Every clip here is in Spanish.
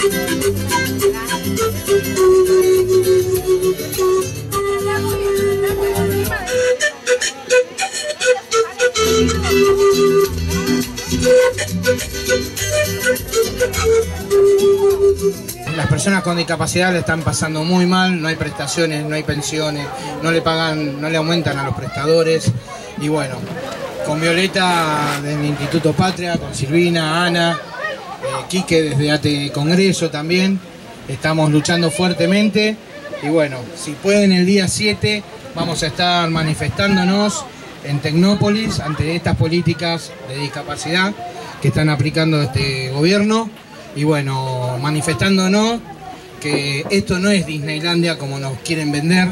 Las personas con discapacidad le están pasando muy mal, no hay prestaciones, no hay pensiones, no le pagan, no le aumentan a los prestadores. Y bueno, con Violeta del Instituto Patria, con Silvina, Ana, Quique desde ATE Congreso también, estamos luchando fuertemente. Y bueno, si pueden el día 7 vamos a estar manifestándonos en Tecnópolis ante estas políticas de discapacidad que están aplicando este gobierno. Y bueno, manifestándonos que esto no es Disneylandia como nos quieren vender,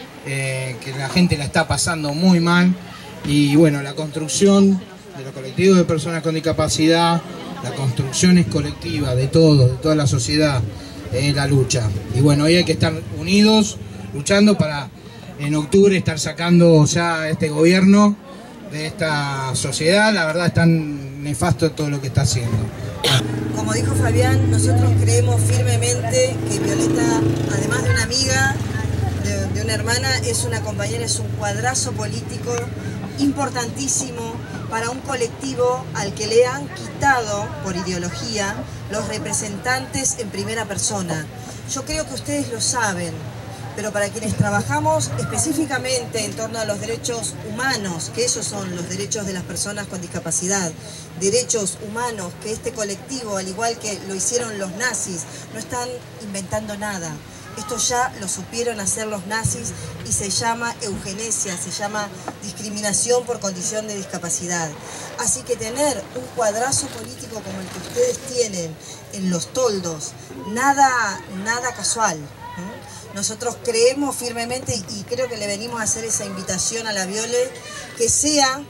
que la gente la está pasando muy mal. Y bueno, la construcción de los colectivos de personas con discapacidad, la construcción es colectiva de todos, de toda la sociedad, es la lucha. Y bueno, hoy hay que estar unidos, luchando para en octubre estar sacando ya este gobierno de esta sociedad. La verdad es tan nefasto todo lo que está haciendo. Como dijo Fabián, nosotros creemos firmemente que Violeta, además de una amiga, de una hermana, es una compañera, es un cuadrazo político importantísimo para un colectivo al que le han quitado, por ideología, los representantes en primera persona. Yo creo que ustedes lo saben, pero para quienes trabajamos específicamente en torno a los derechos humanos, que esos son los derechos de las personas con discapacidad, derechos humanos que este colectivo, al igual que lo hicieron los nazis, no están inventando nada. Esto ya lo supieron hacer los nazis y se llama eugenesia, se llama discriminación por condición de discapacidad. Así que tener un cuadrazo político como el que ustedes tienen en los toldos, nada casual. Nosotros creemos firmemente y creo que le venimos a hacer esa invitación a la Viole, que sea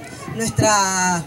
nuestra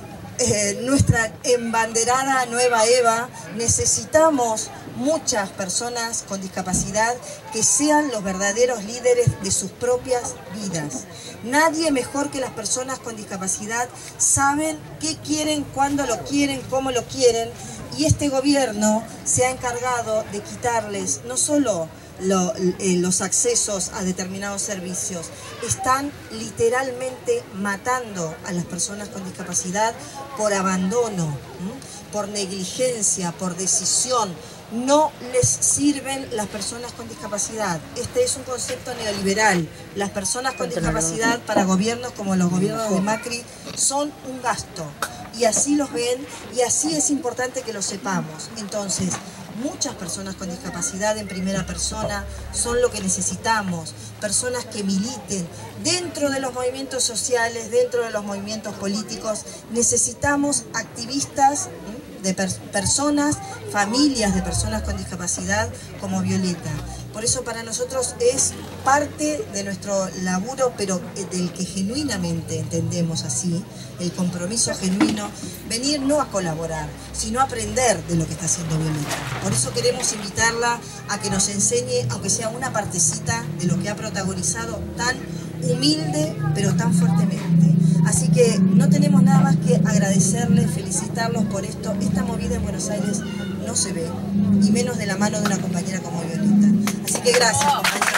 embanderada nueva Eva. Necesitamos muchas personas con discapacidad que sean los verdaderos líderes de sus propias vidas. Nadie mejor que las personas con discapacidad saben qué quieren, cuándo lo quieren, cómo lo quieren, y este gobierno se ha encargado de quitarles no solo los accesos a determinados servicios, están literalmente matando a las personas con discapacidad por abandono, por negligencia, por decisión. No les sirven las personas con discapacidad. Este es un concepto neoliberal. Las personas con discapacidad para gobiernos como los gobiernos de Macri son un gasto. Y así los ven y así es importante que lo sepamos. Entonces, muchas personas con discapacidad en primera persona son lo que necesitamos. Personas que militen dentro de los movimientos sociales, dentro de los movimientos políticos. Necesitamos activistas de personas, familias de personas con discapacidad como Violeta. Por eso para nosotros es parte de nuestro laburo, pero del que genuinamente entendemos así, el compromiso genuino, venir no a colaborar, sino a aprender de lo que está haciendo Violeta. Por eso queremos invitarla a que nos enseñe, aunque sea una partecita, de lo que ha protagonizado tan humilde, pero tan fuertemente. Así que no tenemos nada más que agradecerles, felicitarlos por esto. Esta movida en Buenos Aires no se ve, y menos de la mano de una compañera como Violeta. Así que gracias, compañeros.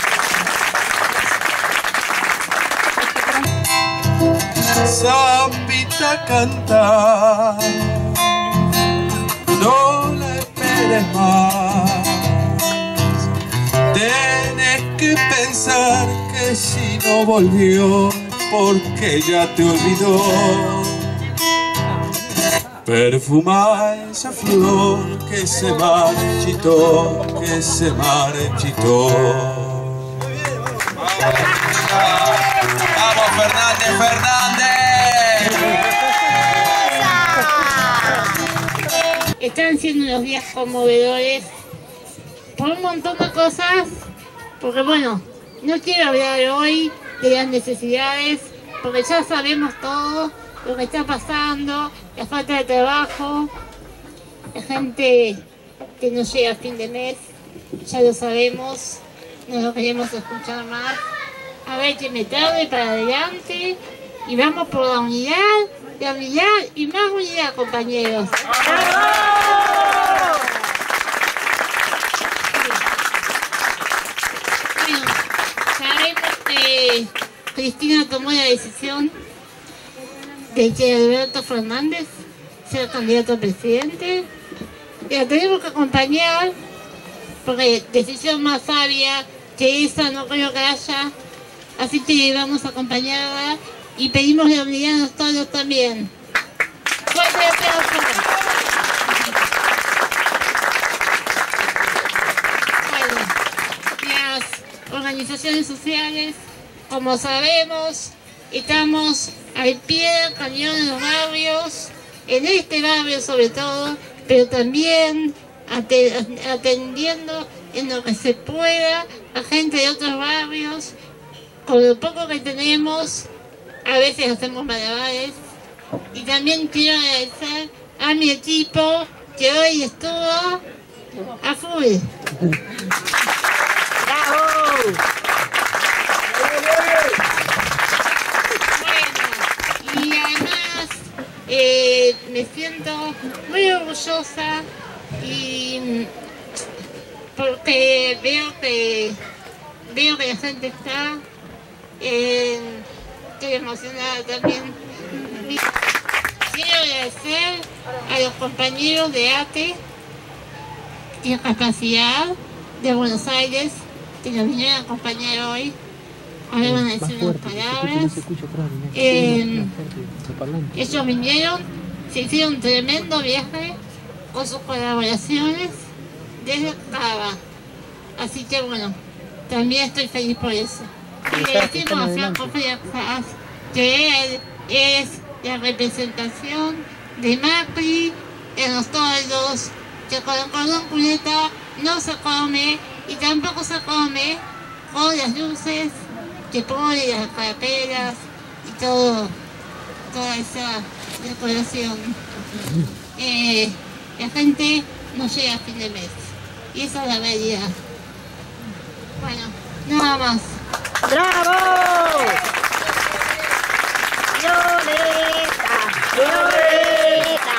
Zambita canta, no la esperes más. Tienes que pensar que si no volvió, porque ya te olvidó. Perfuma esa flor que se marchitó, que se marchitó. ¡Vamos, Fernández, Fernández! Están siendo unos días conmovedores por un montón de cosas, porque bueno, no quiero hablar hoy de las necesidades, porque ya sabemos todo lo que está pasando, la falta de trabajo, la gente que no llega a fin de mes, ya lo sabemos, no lo queremos escuchar más. A ver, que meterle para adelante y vamos por la unidad y más unidad, compañeros. Cristina tomó la decisión de que Alberto Fernández sea candidato a presidente. Y la tenemos que acompañar, porque decisión más sabia que esa no creo que haya. Así que vamos a acompañarla y pedimos la unidad a nosotros también. Fuerte aplauso. Bueno, las organizaciones sociales, como sabemos, estamos al pie del cañón en los barrios, en este barrio sobre todo, pero también atendiendo en lo que se pueda a gente de otros barrios. Con lo poco que tenemos, a veces hacemos malabares. Y también quiero agradecer a mi equipo que hoy estuvo a full. ¡Bravo! Bueno, y además me siento muy orgullosa y porque veo que la gente está, estoy emocionada también. Quiero agradecer a los compañeros de ATE Discapacidad de Buenos Aires que nos vinieron a acompañar hoy. Ahora van a decir unas palabras. Ellos vinieron, se hicieron un tremendo viaje con sus colaboraciones desde Cava. Así que bueno, también estoy feliz por eso. Y le decimos a Franco Freitas que él es la representación de Macri en los toldos, que con el cordón cuneta no se come y tampoco se come con las luces que pone, las carapelas y toda esa decoración. La gente no llega a fin de mes y esa es la realidad. Bueno, nada más. ¡Bravo! Violeta, Violeta,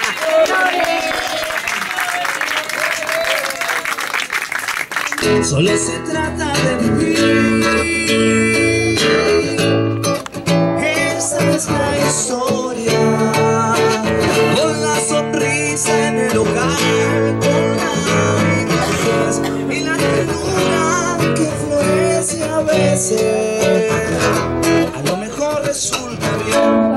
Violeta. Solo se trata de vivir. Esa es la historia. Con la sonrisa en el hogar, con la paz y la ternura que florece a veces. A lo mejor resulta bien.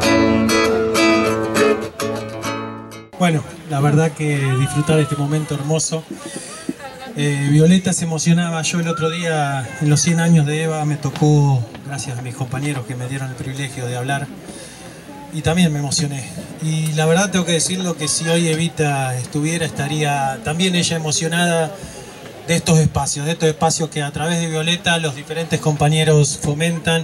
Bueno, la verdad que disfrutar este momento hermoso. Violeta se emocionaba. Yo el otro día, en los 100 años de Eva, me tocó, gracias a mis compañeros que me dieron el privilegio de hablar, y también me emocioné. Y la verdad tengo que decirlo que si hoy Evita estuviera, estaría también ella emocionada de estos espacios que a través de Violeta los diferentes compañeros fomentan.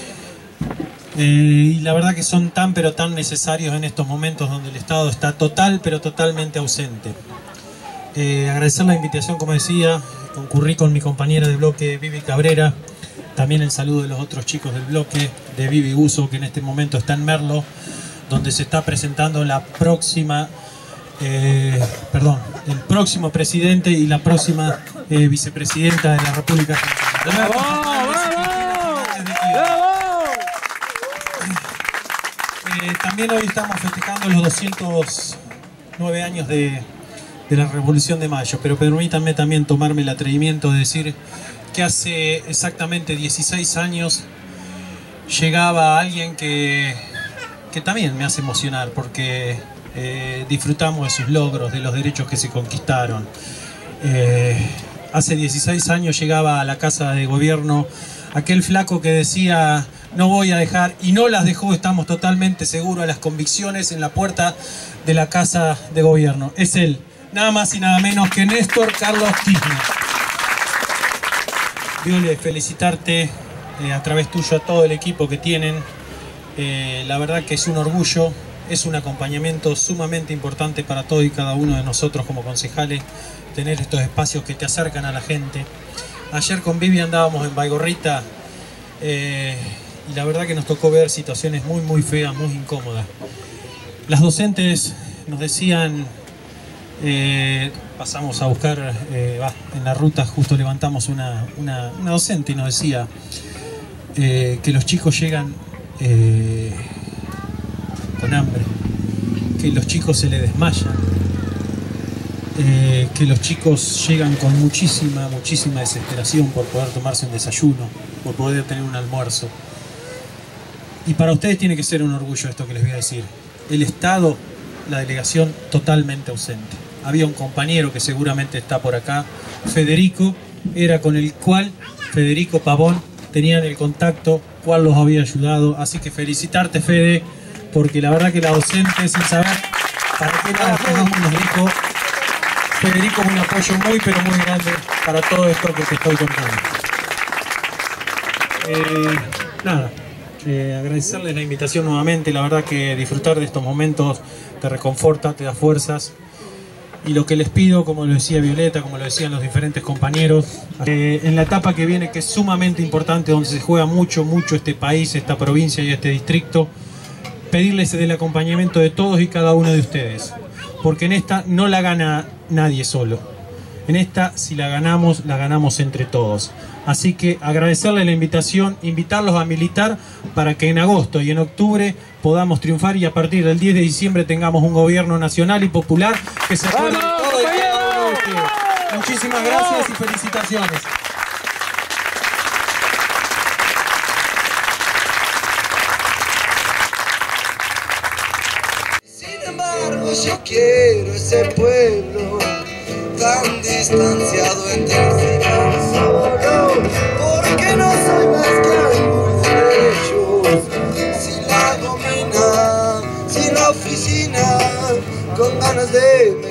Y la verdad que son tan pero tan necesarios en estos momentos donde el Estado está total pero totalmente ausente. Agradecer la invitación, como decía, concurrí con mi compañera de bloque Vivi Cabrera, también el saludo de los otros chicos del bloque, de Vivi Uso, que en este momento está en Merlo, donde se está presentando la próxima, el próximo presidente y la próxima vicepresidenta de la República Argentina. También hoy estamos festejando los 209 años de la Revolución de Mayo, pero permítanme también tomarme el atrevimiento de decir que hace exactamente 16 años llegaba alguien que también me hace emocionar, porque disfrutamos de sus logros, de los derechos que se conquistaron. Hace 16 años llegaba a la Casa de Gobierno aquel flaco que decía: no voy a dejar, y no las dejó, estamos totalmente seguros, a las convicciones en la puerta de la Casa de Gobierno. Es él, nada más y nada menos que Néstor Carlos Kirchner. Viole, felicitarte a través tuyo a todo el equipo que tienen. La verdad que es un orgullo, es un acompañamiento sumamente importante para todo y cada uno de nosotros como concejales, tener estos espacios que te acercan a la gente. Ayer con Vivi andábamos en Baigorrita y la verdad que nos tocó ver situaciones muy muy feas, muy incómodas. Las docentes nos decían, pasamos a buscar, en la ruta justo levantamos una docente y nos decía: que los chicos llegan con hambre, que los chicos se les desmayan, que los chicos llegan con muchísima desesperación por poder tomarse un desayuno, por poder tener un almuerzo. Y para ustedes tiene que ser un orgullo esto que les voy a decir. El Estado, la delegación totalmente ausente. Había un compañero que seguramente está por acá, Federico, era con el cual Federico Pavón tenían el contacto, cual los había ayudado. Así que felicitarte, Fede, porque la verdad que la docente, sin saber para qué nos dijo, Federico, un apoyo muy pero muy grande para todo esto que te estoy contando. Agradecerles la invitación nuevamente. La verdad que disfrutar de estos momentos te reconforta, te da fuerzas. Y lo que les pido, como lo decía Violeta, como lo decían los diferentes compañeros, en la etapa que viene, que es sumamente importante, donde se juega mucho este país, esta provincia y este distrito, pedirles el acompañamiento de todos y cada uno de ustedes. Porque en esta no la gana nadie solo. En esta, si la ganamos entre todos. Así que agradecerles la invitación, invitarlos a militar para que en agosto y en octubre podamos triunfar y a partir del 10 de diciembre tengamos un gobierno nacional y popular que se acuerde de todo y cada uno de ustedes. Muchísimas gracias y felicitaciones. Sin embargo, yo quiero ese pueblo tan distanciado entre sí tan solo, porque no soy más que alguno de ellos, sin la gomina, sin la oficina, con ganas de